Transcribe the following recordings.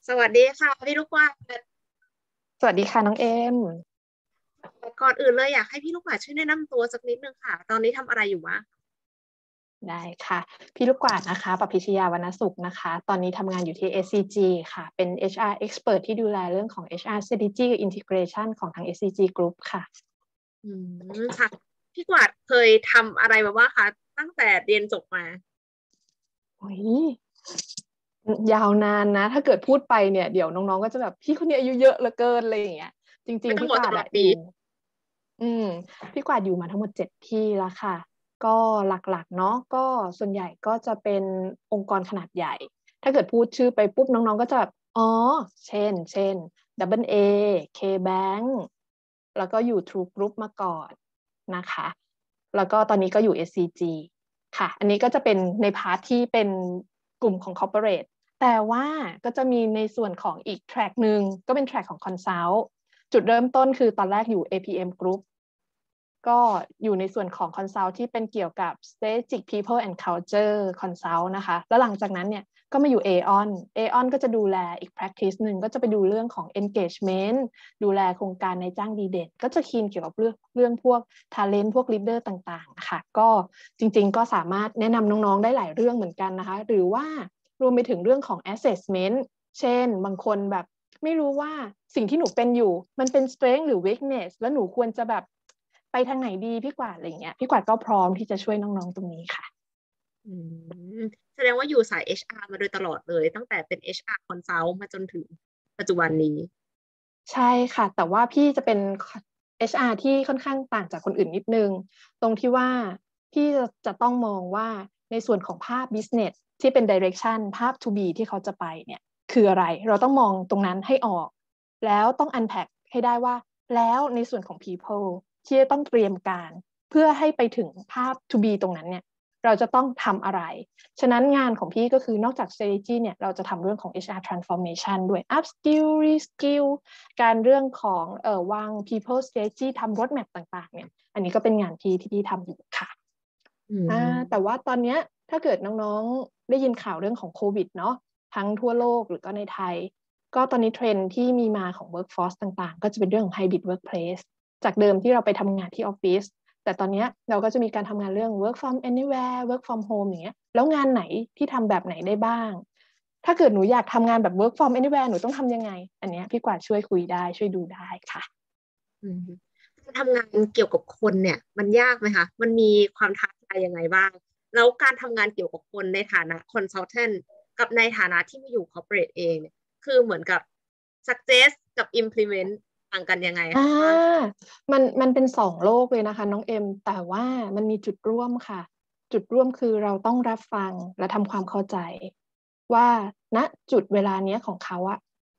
สวัสดีค่ะพี่ลูกว่าดสวัสดีค่ะน้องเอ็มก่อนอื่นเลยอยากให้พี่ลูกว่าดช่วยแนะนำตัวสักนิดนึงค่ะตอนนี้ทำอะไรอยู่วะได้ค่ะพี่ลูกกวาดนะคะปพิชยาวรรณสุขนะคะตอนนี้ทำงานอยู่ที่ SCG ค่ะเป็น HR Expert ที่ดูแลเรื่องของ HR Strategy กับ Integration ของทาง SCG Group ค่ะอืค่ะพี่กวาดเคยทำอะไรมาบ้างคะตั้งแต่เรียนจบมาโอ้ยยาวนานนะถ้าเกิดพูดไปเนี่ยเดี๋ยวน้องๆก็จะแบบพี่คนนี้อายุเยอะเหลือเกินอะไรอย่างเงี้ยจริไม่ต้องงๆพี่กวาบอกกำหนดปีดอะอยู่ อืมพี่กวาดอยู่มาทั้งหมด7 ที่แล้วค่ะก็หลักๆเนาะก็ส่วนใหญ่ก็จะเป็นองค์กรขนาดใหญ่ถ้าเกิดพูดชื่อไปปุ๊บน้องๆก็จะแบบอ๋อเช่น Double A KBank แล้วก็อยู่ True Group มาก่อนนะคะแล้วก็ตอนนี้ก็อยู่ SCG ค่ะอันนี้ก็จะเป็นในพาร์ทที่เป็นกลุ่มของ Corporate แต่ว่าก็จะมีในส่วนของอีกแทร็กหนึ่งก็เป็นแทร็กของ Consult จุดเริ่มต้นคือตอนแรกอยู่ APM Group ก็อยู่ในส่วนของ Consult ที่เป็นเกี่ยวกับ Strategic People and Culture Consult นะคะแล้วหลังจากนั้นเนี่ยก็มาอยู่ Aon Aon ก็จะดูแลอีก practice หนึ่งก็จะไปดูเรื่องของ engagement ดูแลโครงการในจ้างดีเด่นก็จะคีนเกี่ยวกับเรื่องพวก talent พวก leader ต่างๆนะคะก็จริงๆก็สามารถแนะนำน้องๆได้หลายเรื่องเหมือนกันนะคะหรือว่ารวมไปถึงเรื่องของ assessment เช่นบางคนแบบไม่รู้ว่าสิ่งที่หนูเป็นอยู่มันเป็น strength หรือ weakness แล้วหนูควรจะแบบไปทางไหนดีพี่กวาดอะไรเงี้ยพี่กวาดก็พร้อมที่จะช่วยน้องๆตรงนี้ค่ะอืมแสดงว่าอยู่สาย HR มาโดยตลอดเลยตั้งแต่เป็น HR Consult มาจนถึงปัจจุบันนี้ใช่ค่ะแต่ว่าพี่จะเป็น HR ที่ค่อนข้างต่างจากคนอื่นนิดนึงตรงที่ว่าพี่จะต้องมองว่าในส่วนของภาพ business ที่เป็น direction ภาพ to be ที่เขาจะไปเนี่ยคืออะไรเราต้องมองตรงนั้นให้ออกแล้วต้อง unpack ให้ได้ว่าแล้วในส่วนของ people ที่จะต้องเตรียมการเพื่อให้ไปถึงภาพ to be ตรงนั้นเนี่ยเราจะต้องทำอะไรฉะนั้นงานของพี่ก็คือนอกจาก strategy เนี่ยเราจะทำเรื่องของ HR transformation ด้วย upskill reskill การเรื่องของวาง people strategy ทำ roadmap ต่างๆเนี่ยอันนี้ก็เป็นงานที่พี่ทำอยู่ค่ะอืแต่มว่าตอนนี้ถ้าเกิดน้องๆได้ยินข่าวเรื่องของโควิดเนาะทั้งทั่วโลกหรือก็ในไทยก็ตอนนี้เทรนด์ที่มีมาของ workforce ต่างๆก็จะเป็นเรื่องของ hybrid workplace จากเดิมที่เราไปทำงานที่ออฟฟิศแต่ตอนนี้เราก็จะมีการทำงานเรื่อง work from anywhere work from home อย่างเงี้ยแล้วงานไหนที่ทำแบบไหนได้บ้างถ้าเกิดหนูอยากทำงานแบบ work from anywhere หนูต้องทำยังไงอันเนี้ยพี่กวาดช่วยคุยได้ช่วยดูได้ค่ะอืมการทำงานเกี่ยวกับคนเนี่ยมันยากไหมคะมันมีความท้าทายยังไงบ้างแล้วการทำงานเกี่ยวกับคนในฐานะ consultant กับในฐานะที่มาอยู่ corporate เองเนี่ยคือเหมือนกับ success กับ implement ต่างกันยังไงอ่คะามันเป็น2 โลกเลยนะคะน้องเอ็มแต่ว่ามันมีจุดร่วมค่ะจุดร่วมคือเราต้องรับฟังและทำความเข้าใจว่าณจุดเวลาเนี้ยของเขาอะ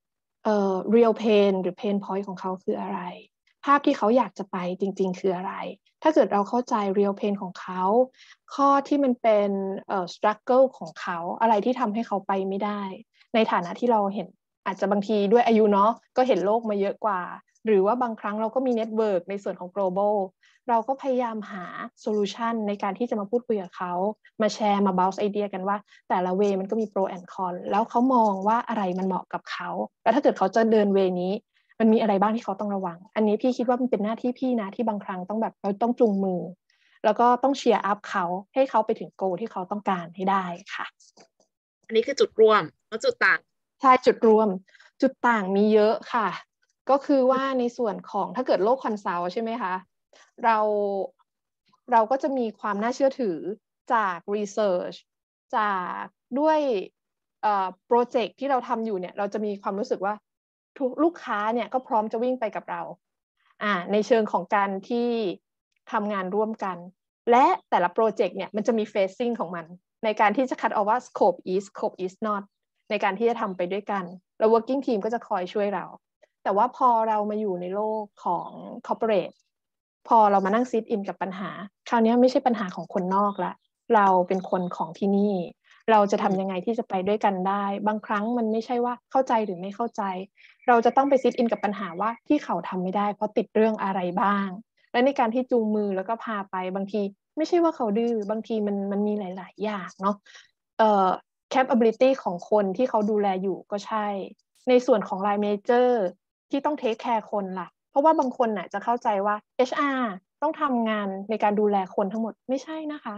real pain หรือ pain point ของเขาคืออะไรภาพที่เขาอยากจะไปจริงๆคืออะไรถ้าเกิดเราเข้าใจ real pain ของเขาข้อที่มันเป็นstruggle ของเขาอะไรที่ทำให้เขาไปไม่ได้ในฐานะที่เราเห็นอาจจะบางทีด้วยอายุเนาะก็เห็นโลกมาเยอะกว่า หรือว่าบางครั้งเราก็มีเน็ตเวิร์กในส่วนของ global เราก็พยายามหาโซลูชันในการที่จะมาพูดคุยกับเขามาแชร์มา bounce ไอเดียกันว่าแต่ละเวมันก็มี pro and con แล้วเขามองว่าอะไรมันเหมาะกับเขาแล้วถ้าเกิดเขาจะเดินเวนี้มันมีอะไรบ้างที่เขาต้องระวังอันนี้พี่คิดว่ามันเป็นหน้าที่พี่นะที่บางครั้งต้องแบบเราต้องจูงมือแล้วก็ต้องเชียร์อัพเขาให้เขาไปถึงโกที่เขาต้องการให้ได้ค่ะอันนี้คือจุดร่วมแล้วจุดต่างใช่จุดรวมจุดต่างมีเยอะค่ะก็คือว่าในส่วนของถ้าเกิดโลกคอนซัลท์ใช่ไหมคะ เราเราก็จะมีความน่าเชื่อถือจาก research จากด้วยโปรเจกต์ที่เราทำอยู่เนี่ยเราจะมีความรู้สึกว่าทุกลูกค้าเนี่ยก็พร้อมจะวิ่งไปกับเราในเชิงของการที่ทำงานร่วมกันและแต่ละโปรเจกต์เนี่ยมันจะมี phasing ของมันในการที่จะคัดออกว่า scope is not ในการที่จะทำไปด้วยกันแล้ว working team ก็จะคอยช่วยเรา แต่ว่าพอเรามาอยู่ในโลกของ corporate พอเรามานั่งซิทอินกับปัญหาคราวนี้ไม่ใช่ปัญหาของคนนอกละเราเป็นคนของที่นี่เราจะอืมทำยังไงที่จะไปด้วยกันได้บางครั้งมันไม่ใช่ว่าเข้าใจหรือไม่เข้าใจเราจะต้องไปซิทอินกับปัญหาว่าที่เขาทำไม่ได้เพราะติดเรื่องอะไรบ้างและในการที่จูงมือแล้วก็พาไปบางทีไม่ใช่ว่าเขาดื้อบางทีมันมีหลายๆอย่างเนาะcapability ของคนที่เขาดูแลอยู่ก็ใช่ในส่วนของ Line Manager ที่ต้องเทคแคร์คนล่ะเพราะว่าบางคนน่ะจะเข้าใจว่า HR ต้องทำงานในการดูแลคนทั้งหมดไม่ใช่นะคะ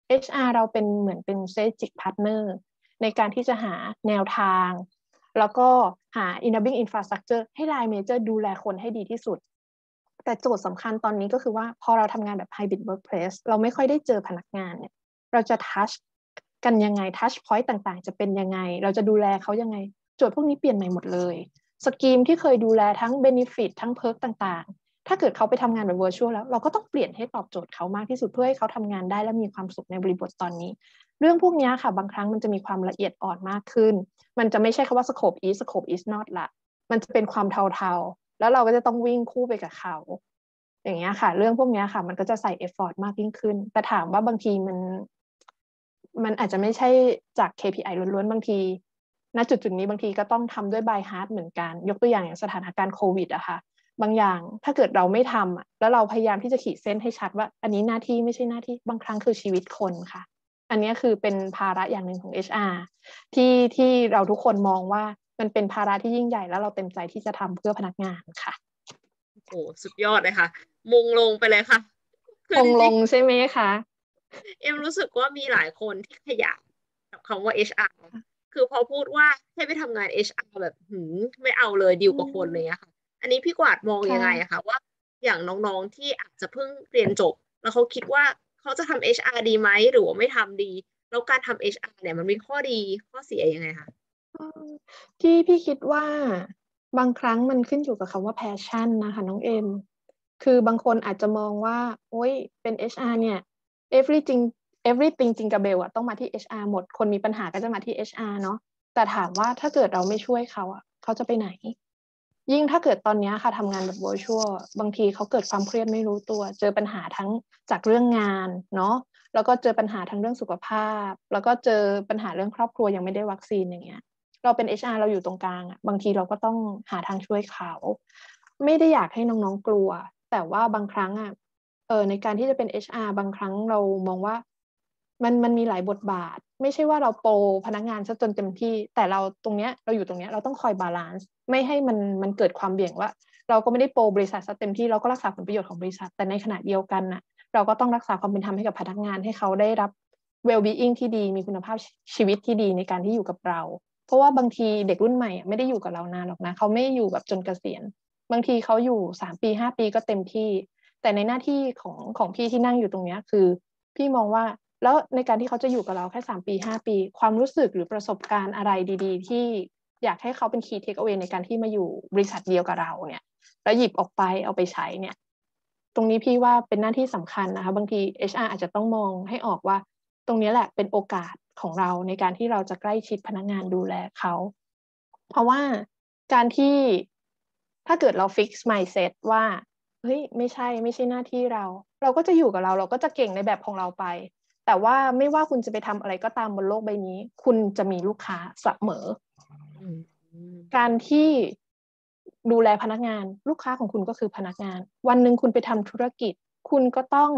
HR เราเป็นเหมือนเป็น strategic partner ในการที่จะหาแนวทางแล้วก็หา enabling infrastructure ให้ Line Manager ดูแลคนให้ดีที่สุดแต่โจทย์สำคัญตอนนี้ก็คือว่าพอเราทำงานแบบ hybrid workplace เราไม่ค่อยได้เจอพนักงานเนี่ยเราจะ touch กันยังไง touch point ต่างๆจะเป็นยังไงเราจะดูแลเขายังไงโจทย์พวกนี้เปลี่ยนใหม่หมดเลยสกีมที่เคยดูแลทั้ง benefit ทั้ง perk ต่างๆถ้าเกิดเขาไปทำงานแบบ virtual แล้วเราก็ต้องเปลี่ยนให้ตอบโจทย์เขามากที่สุดเพื่อให้เขาทำงานได้และมีความสุขในบริบทตอนนี้เรื่องพวกนี้ค่ะบางครั้งมันจะมีความละเอียดอ่อนมากขึ้นมันจะไม่ใช่คำว่า scope is not ละมันจะเป็นความเทาๆแล้วเราก็จะต้องวิ่งคู่ไปกับเขาอย่างเงี้ยค่ะเรื่องพวกนี้ค่ะมันก็จะใส่ effort มากยิ่งขึ้นแต่ถามว่าบางทีมันอาจจะไม่ใช่จาก KPI ล้วนๆบางทีณจุดๆนี้บางทีก็ต้องทำด้วย by heart เหมือนกันยกตัวอย่างสถานการณ์โควิดอะค่ะบางอย่างถ้าเกิดเราไม่ทำแล้วเราพยายามที่จะขีดเส้นให้ชัดว่าอันนี้หน้าที่ไม่ใช่หน้าที่บางครั้งคือชีวิตคนค่ะอันนี้คือเป็นภาระอย่างหนึ่งของ HR ที่เราทุกคนมองว่ามันเป็นภาระที่ยิ่งใหญ่แล้วเราเต็มใจที่จะทำเพื่อพนักงานค่ะโอ้สุดยอดเลยค่ะมงลงไปเลยค่ะคือคงจริงลงใช่ไหมคะๆเอ็มรู้สึกว่ามีหลายคนที่ขยะกับคำว่า HR คือพอพูดว่าให้ไปทำงาน HR แบบไม่เอาเลยดีลกับคนเลยอะค่ะอันนี้พี่กวาดมองยังไงอะค่ะคะว่าอย่างน้องๆที่อาจจะเพิ่งเรียนจบแล้วเขาคิดว่าเขาจะทำ HR ดีไหมหรือว่าไม่ทำดีแล้วการทำ HR เนี่ยมันมีข้อดีข้อเสียยังไงคะที่พี่คิดว่าบางครั้งมันขึ้นอยู่กับคำว่า passion นะคะน้องเอ็มคือบางคนอาจจะมองว่าโอ๊ยเป็น HR เนี่ย everything everything จริงกับเบลอะต้องมาที่ HR หมดคนมีปัญหาก็จะมาที่ HR เนาะแต่ถามว่าถ้าเกิดเราไม่ช่วยเขาอะเขาจะไปไหนยิ่งถ้าเกิดตอนนี้ค่ะทำงานแบบ virtual บางทีเขาเกิดความเครียดไม่รู้ตัวเจอปัญหาทั้งจากเรื่องงานเนาะแล้วก็เจอปัญหาทั้งเรื่องสุขภาพแล้วก็เจอปัญหาเรื่องครอบครัวยังไม่ได้วัคซีนอย่างเงี้ย เราเป็น HR เราอยู่ตรงกลางอ่ะบางทีเราก็ต้องหาทางช่วยเขาไม่ได้อยากให้น้องๆกลัวแต่ว่าบางครั้งอ่ะในการที่จะเป็น HR บางครั้งเรามองว่ามันมีหลายบทบาทไม่ใช่ว่าเราโปรพนักงานซะจนเต็มที่แต่เราตรงเนี้ยเราอยู่ตรงเนี้ยเราต้องคอยบาลานซ์ไม่ให้มันเกิดความเบี่ยงว่าเราก็ไม่ได้โปรบริษัทซะเต็มที่เราก็รักษาผลประโยชน์ของบริษัทแต่ในขณะเดียวกันน่ะเราก็ต้องรักษาความเป็นธรรมให้กับพนักงานให้เขาได้รับ well-being ที่ดีมีคุณภาพชีวิตที่ดีในการที่อยู่กับเรา เพราะว่าบางทีเด็กรุ่นใหม่ไม่ได้อยู่กับเรานานหรอกนะเขาไม่อยู่แบบจนเกษียณบางทีเขาอยู่3 ปี 5 ปีก็เต็มที่แต่ในหน้าที่ของพี่ที่นั่งอยู่ตรงนี้คือพี่มองว่าแล้วในการที่เขาจะอยู่กับเราแค่3 ปี 5 ปีความรู้สึกหรือประสบการณ์อะไรดีๆที่อยากให้เขาเป็น key takeaway ในการที่มาอยู่บริษัทเดียวกับเราเนี่ยแล้วหยิบออกไปเอาไปใช้เนี่ยตรงนี้พี่ว่าเป็นหน้าที่สำคัญนะคะบางที HR อาจจะต้องมองให้ออกว่า ตรงนี้แหละเป็นโอกาสของเราในการที่เราจะใกล้ชิดพนักงานดูแลเขาเพราะว่าการที่ถ้าเกิดเรา fix mindset ว่าเฮ้ยไม่ใช่หน้าที่เราก็จะอยู่กับเราก็จะเก่งในแบบของเราไปแต่ว่าไม่ว่าคุณจะไปทำอะไรก็ตามบนโลกใบนี้คุณจะมีลูกค้าเสมออืมอืมการที่ดูแลพนักงานลูกค้าของคุณก็คือพนักงานวันหนึ่งคุณไปทำธุรกิจคุณก็ต้อง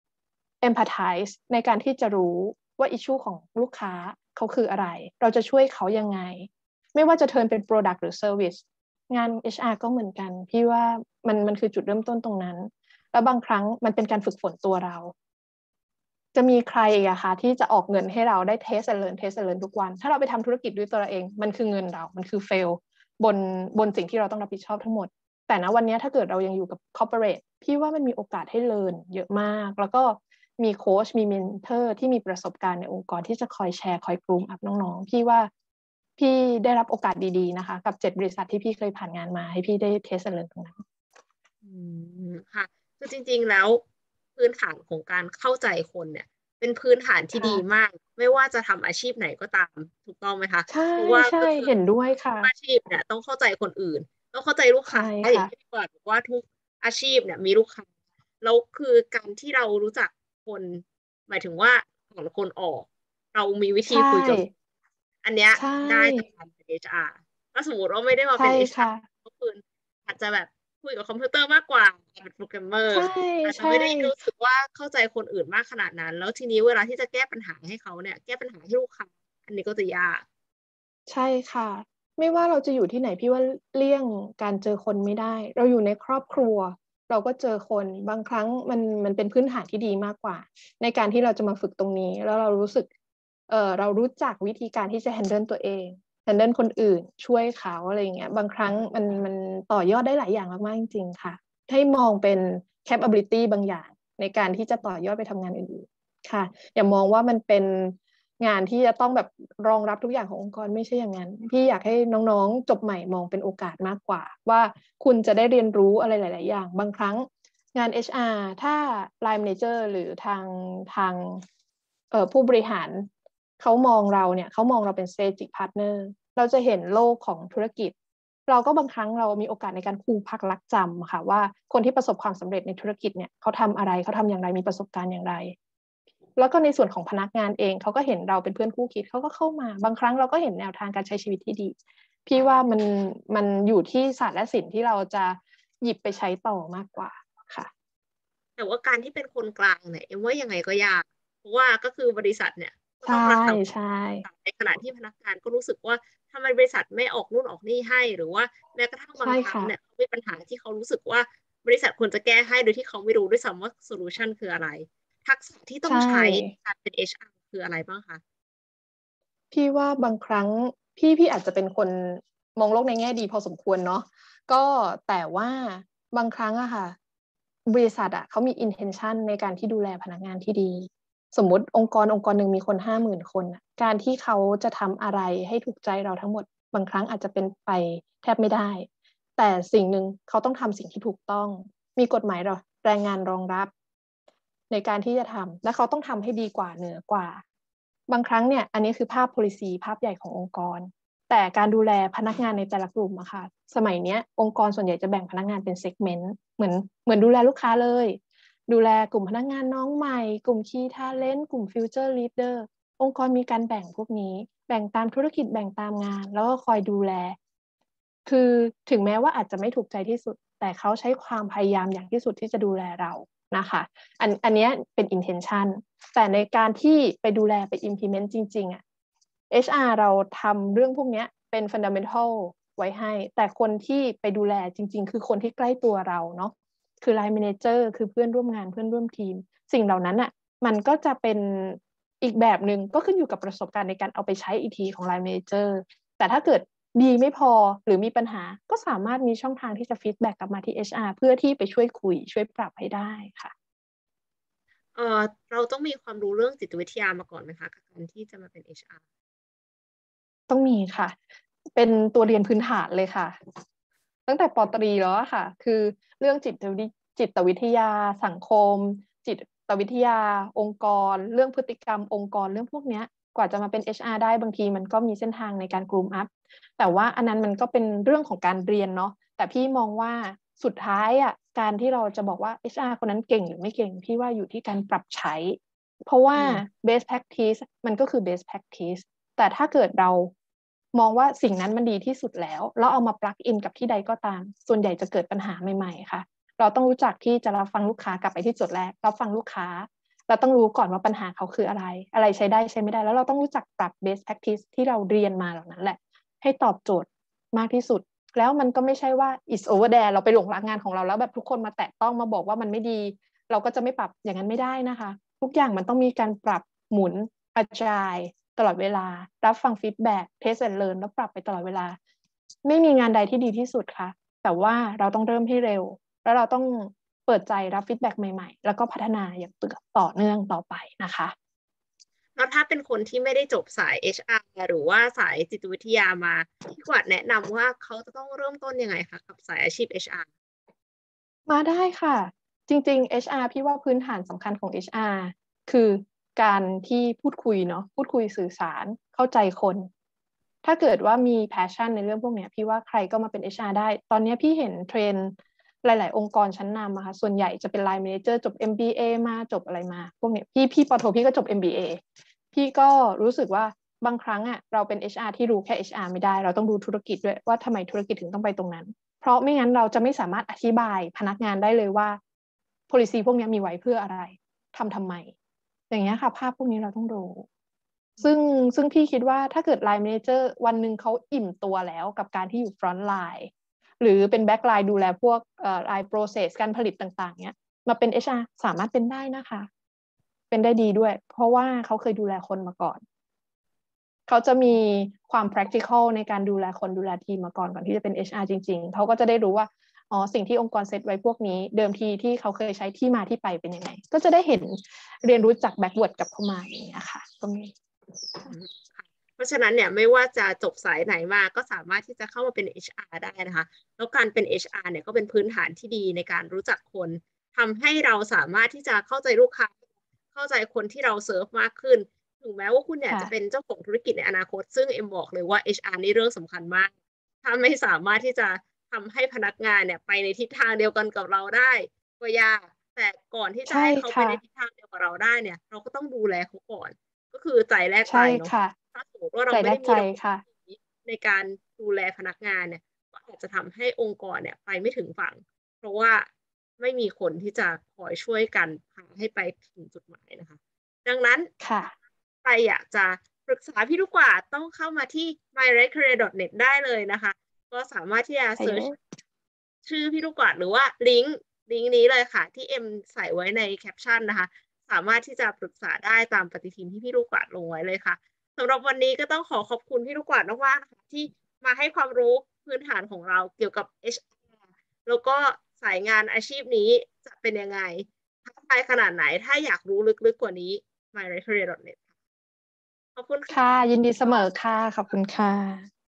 empathize ในการที่จะรู้ว่า issue ของลูกค้าเขาคืออะไรเราจะช่วยเขายังไงไม่ว่าจะเทิร์นเป็น product หรือ service งาน HR ก็เหมือนกันพี่ว่ามันคือจุดเริ่มต้นตรงนั้นแล้วบางครั้งมันเป็นการฝึกฝนตัวเราจะมีใครอะคะที่จะออกเงินให้เราได้เทสเลิร์นทุกวันถ้าเราไปทำธุรกิจด้วยตัวเราเองมันคือเงินเรามันคือเฟลบนบนสิ่งที่เราต้องรับผิดชอบทั้งหมดแต่ณวันนี้ถ้าเกิดเรายังอยู่กับ corporate พี่ว่ามันมีโอกาสให้เรียนเยอะมากแล้วก็มีโค้ชมีเมนเทอร์ที่มีประสบการณ์ในองค์กรที่จะคอยแชร์คอยกรูมอัพน้องๆพี่ว่าพี่ได้รับโอกาสดีๆนะคะกับ7 บริษัทที่พี่เคยผ่านงานมาให้พี่ได้เทสเลิร์นตรงนั้นอืค่ะคือจริงๆแล้วพื้นฐานของการเข้าใจคนเนี่ยเป็นพื้นฐานที่ดีค่ะมากไม่ว่าจะทำอาชีพไหนก็ตามถูกต้องไหมคะใช่เพราะว่าใช่ก็คือเห็นด้วยค่ะทุกอาชีพเนี่ยต้องเข้าใจคนอื่นต้องเข้าใจลูกใช่ค้าอย่าค่ะงที่พี่กวาดบอกว่าทุกอาชีพเนี่ยมีลูกค้าแล้วคือการที่เรารู้จักคนหมายถึงว่าถอนคนออกเรามีวิธีใช่คุยกับอันเนี้ยใช่ได้จากการเป็น HR ถ้าสมมติว่าไม่ได้มาใช่เป็นค่ะ HR ก็คืออาจจะแบบคุยกับคอมพิวเตอร์มากกว่าเป็นโปรแกรมเมอร์ใช่อาจจะใช่ไม่ได้รู้สึกว่าเข้าใจคนอื่นมากขนาดนั้นแล้วทีนี้เวลาที่จะแก้ปัญหาให้เขาเนี่ยแก้ปัญหาให้ลูกค้าอันนี้ก็จะยากใช่ค่ะไม่ว่าเราจะอยู่ที่ไหนพี่ว่าเลี่ยงการเจอคนไม่ได้เราอยู่ในครอบครัวเราก็เจอคนบางครั้งมันเป็นพื้นฐานที่ดีมากกว่าในการที่เราจะมาฝึกตรงนี้แล้วเรารู้สึกเรารู้จักวิธีการที่จะ handle ตัวเอง handle คนอื่นช่วยเขาอะไรอย่างเงี้ยบางครั้งมันต่อยอดได้หลายอย่างมากๆจริงๆค่ะให้มองเป็น capability บางอย่างในการที่จะต่อยอดไปทำงานอื่นๆค่ะอย่ามองว่ามันเป็นงานที่จะต้องแบบรองรับทุกอย่างขององค์กรไม่ใช่อย่างนั้นพี่อยากให้น้องๆจบใหม่มองเป็นโอกาสมากกว่าว่าคุณจะได้เรียนรู้อะไรหลายๆอย่างบางครั้งงาน HR ถ้า Line Manager หรือทางผู้บริหารเขามองเราเนี่ยเขามองเราเป็น strategic partner เราจะเห็นโลกของธุรกิจเราก็บางครั้งเรามีโอกาสในการครูพักรักจำค่ะว่าคนที่ประสบความสำเร็จในธุรกิจเนี่ยเขาทำอะไรเขาทำอย่างไรมีประสบการณ์อย่างไรแล้วก็ในส่วนของพนักงานเองเขาก็เห็นเราเป็นเพื่อนคู่คิดเขาก็เข้ามาบางครั้งเราก็เห็นแนวทางการใช้ชีวิตที่ดีพี่ว่ามันอยู่ที่ศาสตร์และศิลป์ที่เราจะหยิบไปใช้ต่อมากกว่าค่ะแต่ว่าการที่เป็นคนกลางเนี่ยเอ็มว่ายังไงก็ยากเพราะว่าก็คือบริษัทเนี่ยก็ใช่ต้องรักษาใช่ในขณะที่พนักงานก็รู้สึกว่าทำไมบริษัทไม่ออกนู่นออกนี่ให้หรือว่าแม้กระทั่งบางใช่ค่ะครั้งเนี่ยเขามีปัญหาที่เขารู้สึกว่าบริษัทควรจะแก้ให้โดยที่เขาไม่รู้ด้วยซ้ำว่าโซลูชันคืออะไรทักษะที่ต้องใช่ใช้การเป็น HR คืออะไรบ้างคะพี่ว่าบางครั้งพี่อาจจะเป็นคนมองโลกในแง่ดีพอสมควรเนาะก็แต่ว่าบางครั้งอะค่ะบริษัทอะเขามี intention ในการที่ดูแลพนักงานที่ดีสมมุติองค์กรหนึ่งมีคน50,000 คนอะการที่เขาจะทำอะไรให้ถูกใจเราทั้งหมดบางครั้งอาจจะเป็นไปแทบไม่ได้แต่สิ่งหนึ่งเขาต้องทำสิ่งที่ถูกต้องมีกฎหมายแรงงานรองรับในการที่จะทำและเขาต้องทำให้ดีกว่าเหนือกว่า บางครั้งเนี่ยอันนี้คือภาพ policy ภาพใหญ่ขององค์กรแต่การดูแลพนักงานในแต่ละกลุ่มอะค่ะสมัยเนี้ยองค์กรส่วนใหญ่จะแบ่งพนักงานเป็น segment เหมือนดูแลลูกค้าเลยดูแลกลุ่มพนักงานน้องใหม่กลุ่ม key talent กลุ่ม future leader องค์กรมีการแบ่งพวกนี้แบ่งตามธุรกิจแบ่งตามงานแล้วก็คอยดูแลคือถึงแม้ว่าอาจจะไม่ถูกใจที่สุดแต่เขาใช้ความพยายามอย่างที่สุดที่จะดูแลเรานะคะอันนี้เป็น intention แต่ในการที่ไปดูแลไป implement จริงๆอ่ะ HR เราทำเรื่องพวกนี้เป็น fundamental ไว้ให้แต่คนที่ไปดูแลจริงๆคือคนที่ใกล้ตัวเราเนาะคือ line manager คือเพื่อนร่วมงานเพื่อนร่วมทีมสิ่งเหล่านั้นอ่ะมันก็จะเป็นอีกแบบหนึ่งก็ขึ้นอยู่กับประสบการณ์ในการเอาไปใช้อีกทีของ line manager แต่ถ้าเกิดดีไม่พอหรือมีปัญหาก็สามารถมีช่องทางที่จะฟีดแบ็กกลับมาที่ HR เพื่อที่ไปช่วยคุยช่วยปรับให้ได้ค่ะเออเราต้องมีความรู้เรื่องจิตวิทยามาก่อนไหมคะกับการที่จะมาเป็น HR ต้องมีค่ะเป็นตัวเรียนพื้นฐานเลยค่ะ ตั้งแต่ปตรีแล้วอะค่ะคือเรื่องจิตวิทยาสังคมจิตวิทยาองค์กรเรื่องพฤติกรรมองค์กรเรื่องพวกเนี้ยกว่าจะมาเป็น HR ได้บางทีมันก็มีเส้นทางในการกรูมอัพแต่ว่าอันนั้นมันก็เป็นเรื่องของการเรียนเนาะแต่พี่มองว่าสุดท้ายอะการที่เราจะบอกว่า HR คนนั้นเก่งหรือไม่เก่งพี่ว่าอยู่ที่การปรับใช้เพราะว่าอืม best practice มันก็คือ best practice แต่ถ้าเกิดเรามองว่าสิ่งนั้นมันดีที่สุดแล้วแล้วเอามาปลักอินกับที่ใดก็ตามส่วนใหญ่จะเกิดปัญหาใหม่ๆค่ะเราต้องรู้จักที่จะรับฟังลูกค้ากลับไปที่จุดแรกรับฟังลูกค้าเราต้องรู้ก่อนว่าปัญหาเขาคืออะไรอะไรใช้ได้ใช้ไม่ได้แล้วเราต้องรู้จักปรับ best practice ที่เราเรียนมาเหล่านั้นแหละให้ตอบโจทย์มากที่สุดแล้วมันก็ไม่ใช่ว่า is over there เราไปหลงรักงานของเราแล้วแบบทุกคนมาแตะต้องมาบอกว่ามันไม่ดีเราก็จะไม่ปรับอย่างนั้นไม่ได้นะคะทุกอย่างมันต้องมีการปรับหมุน agile ตลอดเวลารับฟังฟีดแบ็กเทสแอนด์เลิร์นแล้วปรับไปตลอดเวลาไม่มีงานใดที่ดีที่สุดค่ะแต่ว่าเราต้องเริ่มให้เร็วแล้วเราต้องเปิดใจรับฟีดแบ็กใหม่ๆแล้วก็พัฒนาอย่างต่อเนื่องต่อไปนะคะแล้วถ้าเป็นคนที่ไม่ได้จบสาย HR หรือว่าสายจิตวิทยามาพี่กวาดแนะนำว่าเขาจะต้องเริ่มต้นยังไงคะกับสายอาชีพ HR มาได้ค่ะจริงๆ HR พี่ว่าพื้นฐานสำคัญของ HR คือการที่พูดคุยเนาะพูดคุยสื่อสารเข้าใจคนถ้าเกิดว่ามี passion ในเรื่องพวกเนี้ยพี่ว่าใครก็มาเป็น HR ได้ตอนนี้พี่เห็นเทรนด์หลายๆองค์กรชั้นนำอะค่ะส่วนใหญ่จะเป็น Line Manager จบ MBA มาจบอะไรมาพวกเนี้ยพี่ปอโทพี่ก็จบ MBA พี่ก็รู้สึกว่าบางครั้งอะเราเป็น HR ที่รู้แค่ HR ไม่ได้เราต้องดูธุรกิจด้วยว่าทำไมธุรกิจถึงต้องไปตรงนั้น เพราะไม่งั้นเราจะไม่สามารถอธิบายพนักงานได้เลยว่า policy พวกนี้มีไว้เพื่ออะไรทำไมอย่างเงี้ยค่ะภาพพวกนี้เราต้องรู้ซึ่งพี่คิดว่าถ้าเกิด Line Manager วันหนึ่งเขาอิ่มตัวแล้วกับการที่อยู่ Front Line หรือเป็น Back Line ดูแลพวกLine Process การผลิตต่างๆเนี้ยมาเป็น HR สามารถเป็นได้นะคะเป็นได้ดีด้วยเพราะว่าเขาเคยดูแลคนมาก่อนเขาจะมีความ practical ในการดูแลคนดูแลทีมมาก่อนที่จะเป็น HR จริงๆเขาก็จะได้รู้ว่าอ๋อสิ่งที่องค์กรเซตไว้พวกนี้เดิมทีที่เขาเคยใช้ที่มาที่ไปเป็นยังไงก็จะได้เห็นเรียนรู้จาก backward กลับเข้ามาอย่างเงี้ยค่ะตรงนี้เพราะฉะนั้นเนี่ยไม่ว่าจะจบสายไหนมาก็สามารถที่จะเข้ามาเป็น HR ได้นะคะแล้วการเป็น HR เนี่ยก็เป็นพื้นฐานที่ดีในการรู้จักคนทำให้เราสามารถที่จะเข้าใจลูกค้าเข้าใจคนที่เราเซิร์ฟมากขึ้นถึงแม้ว่าคุณเนี่ยจะเป็นเจ้าของธุรกิจในอนาคตซึ่งเอ็มบอกเลยว่า HR นี่เรื่องสำคัญมากถ้าไม่สามารถที่จะทำให้พนักงานเนี่ยไปในทิศทางเดียวกันกับเราได้ก็ยากแต่ก่อนที่จะใช่ให้เขาไปค่ะในทิศทางเดียวกับเราได้เนี่ยเราก็ต้องดูแลเขาก่อนก็คือใจแลกใจใช่เนาะค่ะถ้าสมมติว่าเราใจแลกใจไม่ได้มีระบบค่ะในการดูแลพนักงานเนี่ยก็อาจจะทำให้องค์กรเนี่ยไปไม่ถึงฝั่งเพราะว่าไม่มีคนที่จะคอยช่วยกันพาให้ไปถึงจุดหมายนะคะดังนั้นค่ะใครอยากจะปรึกษาพี่ลูกกวาดต้องเข้ามาที่ myredcareer.net ได้เลยนะคะก็สามารถที่จะใช่เซิร์ชเลยชื่อพี่ลูกกวาดหรือว่าลิงก์นี้เลยค่ะที่เอ็มใส่ไว้ในแคปชั่นนะคะสามารถที่จะปรึกษาได้ตามปฏิทินที่พี่ลูกกวาดลงไว้เลยค่ะ สำหรับวันนี้ก็ต้องขอบคุณพี่ลูกกวาดมากๆนะคะที่มาให้ความรู้พื้นฐานของเราเกี่ยวกับ HR แล้วก็สายงานอาชีพนี้จะเป็นยังไงท้าทายขนาดไหนถ้าอยากรู้ลึกๆกว่านี้ myrecareer.net ขอบคุณค่ะค่ะยินดีเสมอค่ะขอบคุณค่ะ